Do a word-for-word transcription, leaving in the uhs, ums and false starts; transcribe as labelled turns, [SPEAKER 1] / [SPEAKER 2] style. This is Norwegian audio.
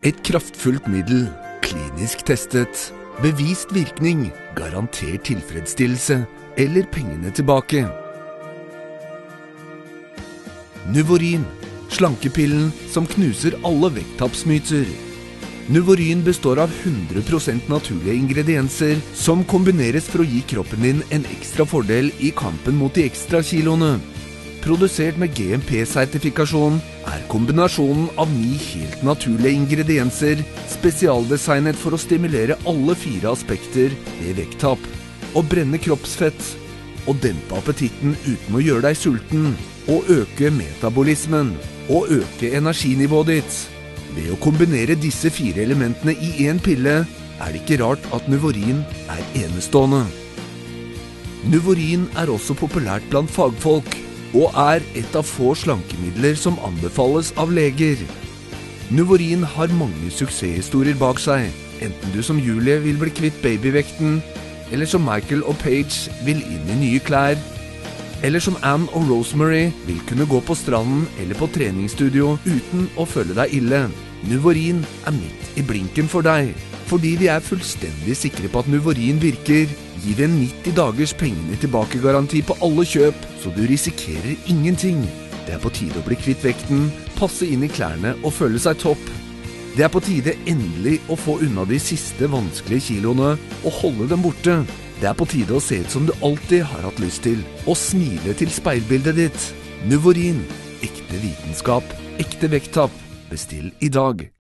[SPEAKER 1] Et kraftfullt middel, klinisk testet, bevist virkning, garantert tilfredsstillelse eller pengene tilbake. Nuvorin, slankepillen som knuser alle vekttapsmyter. Nuvorin består av hundre prosent naturlige ingredienser som kombineres for å gi kroppen din en ekstra fordel i kampen mot de ekstra kiloene. Produsert med G M P-sertifikasjon er kombinasjonen av ni helt naturlige ingredienser spesialdesignet for å stimulere alle fire aspekter ved vekttap. Å brenne kroppsfett, å dempe appetitten uten å gjøre deg sulten, å øke metabolismen, og øke energinivået ditt. Ved å kombinere disse fire elementene i en pille, er det ikke rart at Nuvorin er enestående. Nuvorin er også populært blant fagfolk, og er et av få slankemidler som anbefales av leger. Nuvorin har mange suksesshistorier bak seg, enten du som Julie vil bli kvitt babyvekten, eller som Michael og Paige vil inn i nye klær, eller som Anne og Rosemary vil kunne gå på stranden eller på treningsstudio uten å føle deg ille. Nuvorin er midt i blinken for deg. Fordi vi er fullstendig sikre på at Nuvorin virker, gir vi en nitti dagers pengene tilbake garanti på alle kjøp, så du risikerer ingenting. Det er på tide å bli kvitt vekten, passe inn i klærne og føle seg topp. Det er på tide endelig å få unna de siste vanskelige kiloene og holde dem borte. Det er på tide å se ut som du alltid har hatt lyst til, og smile til speilbildet ditt. Nuvorin, ekte vitenskap, ekte vekttap. Bestill i dag.